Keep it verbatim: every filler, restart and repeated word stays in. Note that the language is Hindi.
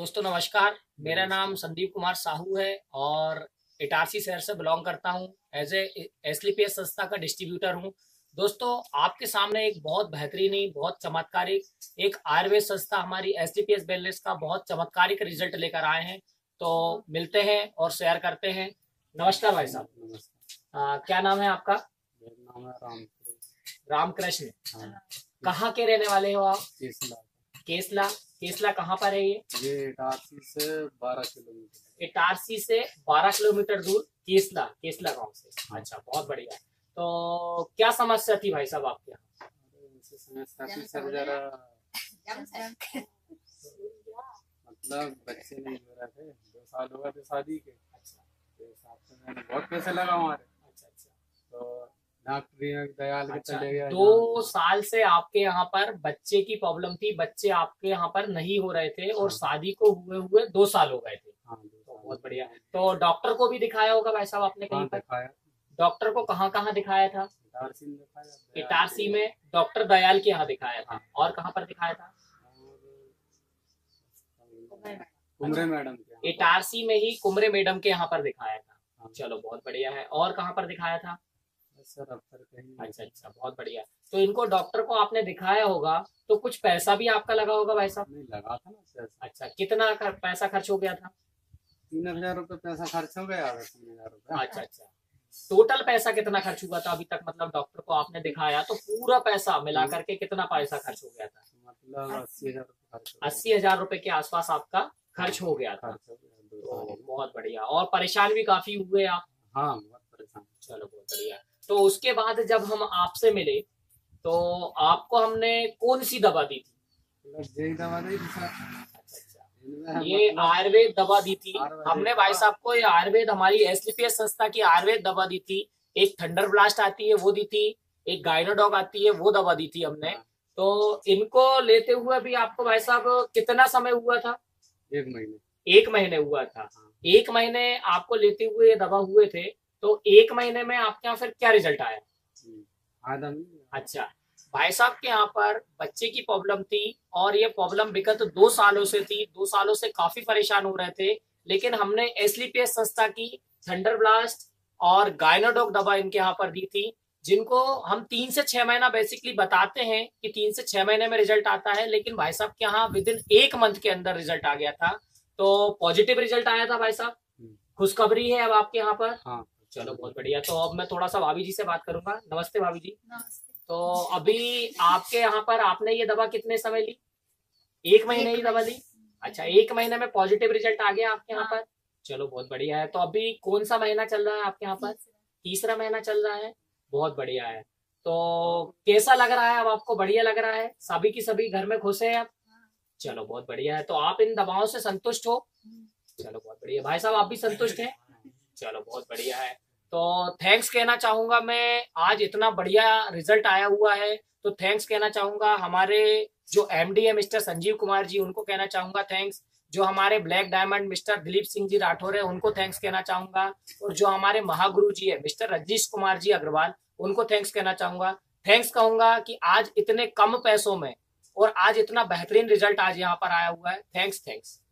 दोस्तों नमस्कार। मेरा नाम संदीप कुमार साहू है और इटारसी शहर से बिलोंग करता हूं। एज ए एसलीपीएस संस्था का डिस्ट्रीब्यूटर हूं। दोस्तों आपके सामने एक बहुत बेहतरीनी, बहुत चमत्कारिक एक आयुर्वेद संस्था हमारी एसलीपीएस वेलनेस का बहुत चमत्कारिक रिजल्ट लेकर आए हैं। तो मिलते हैं और शेयर करते हैं। नमस्कार भाई साहब। नमस्कार। क्या नाम है आपका? मेरा नाम है राम रामकृष्ण। हाँ। कहाँ के रहने वाले हो आप? केसला। केसला। केसला कहाँ पर है ये? ये इटारसी से बारह किलोमीटर। इटारसी से बारह किलोमीटर दूर केसला, केसला गांव से। अच्छा, बहुत बढ़िया। तो क्या समस्या थी भाई साहब आपके यहाँ? समस्या थी सर जरा, मतलब बच्चे नहीं हो रहे थे, दो साल हो गए थे शादी के। अच्छा, तो हिसाब से मैंने बहुत पैसे लगा हमारे। अच्छा अच्छा। तो डॉक्टर दयाल के अच्छा, चले गया। दो साल से आपके यहाँ पर बच्चे की प्रॉब्लम थी, बच्चे आपके यहाँ पर नहीं हो रहे थे और हाँ। शादी को हुए हुए दो साल हो गए थे। हाँ, तो बहुत बढ़िया। तो डॉक्टर को भी दिखाया होगा भाई साहब आपने कहीं हाँ, पर? दिखाया। डॉक्टर को कहाँ कहाँ दिखाया था? इटारसी में दिखाया, इटारसी में डॉक्टर दयाल के यहाँ दिखाया था। और कहाँ पर दिखाया था? कुमरे मैडम के। इटारसी में ही कुमरे मैडम के यहाँ पर दिखाया था। हाँ। चलो बहुत बढ़िया है। और कहाँ पर दिखाया था? सर अफसर कहीं। अच्छा अच्छा, बहुत बढ़िया। तो इनको डॉक्टर को आपने दिखाया होगा तो कुछ पैसा भी आपका लगा होगा भाई साहब? नहीं लगा था ना पैसा। अच्छा, कितना कर, पैसा खर्च हो गया था? तीन हजार रूपए पैसा खर्च हो गया। तीन हजार रूपए। अच्छा अच्छा। टोटल पैसा कितना खर्च हुआ था अभी तक? मतलब डॉक्टर को आपने दिखाया तो पूरा पैसा मिला करके कितना पैसा खर्च हो गया था? मतलब अस्सी हजार रूपए खर्च। अस्सी हजार रुपए के आसपास आपका खर्च हो गया था। तो बहुत बढ़िया। और परेशान भी काफी हुए आप? हाँ, बहुत परेशान। चलो बहुत बढ़िया। तो उसके बाद जब हम आपसे मिले तो आपको हमने कौन सी दवा दी थी? यही दवा दी थी सर। अच्छा अच्छा। ये मतलब आयुर्वेद दवा दी थी हमने भाई दवा। साहब को। ये आयुर्वेद हमारी एसलीपीएस संस्था की आयुर्वेद दवा दी थी। एक थंडर ब्लास्ट आती है वो दी थी, एक गाइनोडॉग आती है वो दवा दी थी हमने। तो इनको लेते हुए भी आपको भाई साहब कितना समय हुआ था? एक महीने। एक महीने हुआ था। एक महीने आपको लेते हुए ये दवा हुए थे। तो एक महीने में आपके यहाँ फिर क्या रिजल्ट आया? अच्छा, भाई साहब के यहाँ पर बच्चे की प्रॉब्लम थी और ये प्रॉब्लम विगत दो सालों से थी। दो सालों से काफी परेशान हो रहे थे, लेकिन हमने एसलीपीएस संस्था की थंडर ब्लास्ट और गाइनोडॉग दवा इनके यहाँ पर दी थी, जिनको हम तीन से छह महीना बेसिकली बताते हैं कि तीन से छह महीने में रिजल्ट आता है, लेकिन भाई साहब के यहाँ विद इन एक मंथ के अंदर रिजल्ट आ गया था। तो पॉजिटिव रिजल्ट आया था भाई साहब। खुशखबरी है अब आपके यहाँ पर। हाँ। चलो बहुत बढ़िया। तो अब मैं थोड़ा सा भाभी जी से बात करूंगा। नमस्ते भाभी जी। नमस्ते। तो अभी आपके यहाँ पर आपने ये दवा कितने समय ली? एक महीने ही दवा ली? अच्छा, एक महीने में पॉजिटिव रिजल्ट आ गया आपके यहाँ पर। चलो बहुत बढ़िया है। तो अभी कौन सा महीना चल रहा है आपके यहाँ पर? तीसरा महीना चल रहा है। बहुत बढ़िया है। तो कैसा लग रहा है अब आपको? बढ़िया लग रहा है? सभी की सभी घर में खुश है अब? चलो बहुत बढ़िया है। तो आप इन दवाओं से संतुष्ट हो? चलो बहुत बढ़िया। भाई साहब आप भी संतुष्ट हैं? चलो बहुत बढ़िया है। तो थैंक्स कहना चाहूंगा मैं। आज इतना बढ़िया रिजल्ट आया हुआ है तो थैंक्स कहना चाहूंगा हमारे जो एमडी है मिस्टर संजीव कुमार जी, उनको कहना चाहूंगा थैंक्स। जो हमारे black diamond mister Dilip Singh ji Rathore है, उनको थैंक्स कहना चाहूंगा। और जो हमारे महागुरु जी है मिस्टर रजनीश कुमार जी अग्रवाल, उनको थैंक्स कहना चाहूंगा। थैंक्स कहूंगा कि आज इतने कम पैसों में और आज इतना बेहतरीन रिजल्ट आज यहाँ पर आया हुआ है। Thanks thanks.